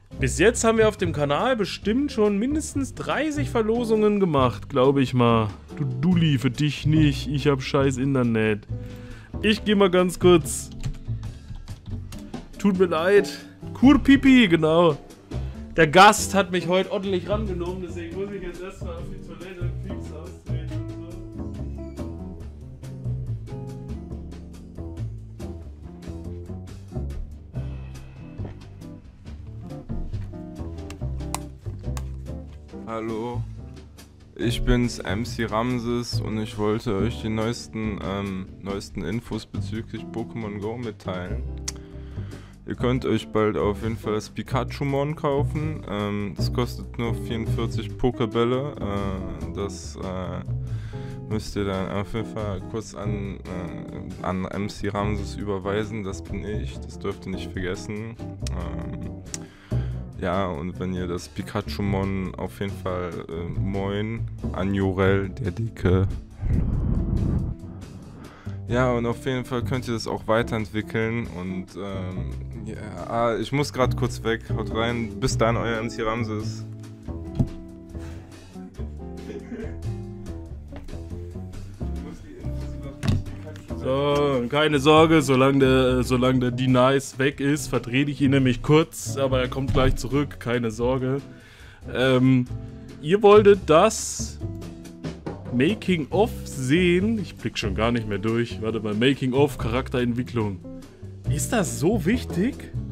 Bis jetzt haben wir auf dem Kanal bestimmt schon mindestens 30 Verlosungen gemacht, glaube ich mal. Du Dulli, für dich nicht. Ich hab scheiß Internet. Ich geh mal ganz kurz. Tut mir leid. Kurpipi, genau. Der Gast hat mich heute ordentlich rangenommen, deswegen muss ich jetzt erstmal auf die Toilette und Pieks austreten und so. Hallo, ich bin's MC Ramses und ich wollte euch die neuesten Infos bezüglich Pokémon Go mitteilen. Ihr könnt euch bald auf jeden Fall das Pikachu-Mon kaufen. Das kostet nur 44 Pokébälle. Das müsst ihr dann auf jeden Fall kurz an MC Ramses überweisen. Das bin ich, das dürft ihr nicht vergessen. Ja, und wenn ihr das Pikachu-Mon auf jeden Fall moin an Jorel, der Dicke. Ja, und auf jeden Fall könnt ihr das auch weiterentwickeln und ja, ich muss gerade kurz weg. Haut rein. Bis dann, euer MC Ramses. So, keine Sorge, solange der D-Nice weg ist, vertrete ich ihn nämlich kurz, aber er kommt gleich zurück, keine Sorge. Ihr wolltet das Making-of sehen. Ich blick schon gar nicht mehr durch. Warte mal, Making-of, Charakterentwicklung. Ist das so wichtig?